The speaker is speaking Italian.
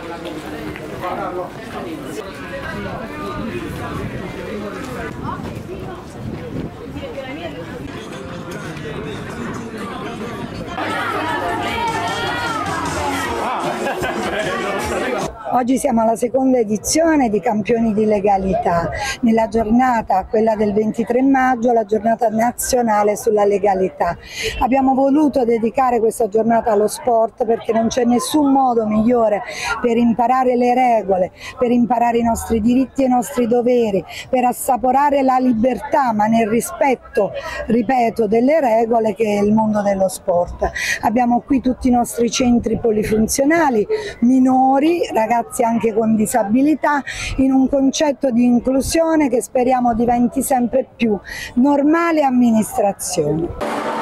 Oggi siamo alla seconda edizione di Campioni di Legalità, nella giornata, quella del 23 maggio, la giornata nazionale sulla legalità. Abbiamo voluto dedicare questa giornata allo sport perché non c'è nessun modo migliore per imparare le regole, per imparare i nostri diritti e i nostri doveri, per assaporare la libertà ma nel rispetto, ripeto, delle regole, che è il mondo dello sport. Abbiamo qui tutti i nostri centri polifunzionali, minori, ragazzi anche con disabilità, in un concetto di inclusione che speriamo diventi sempre più normale amministrazione.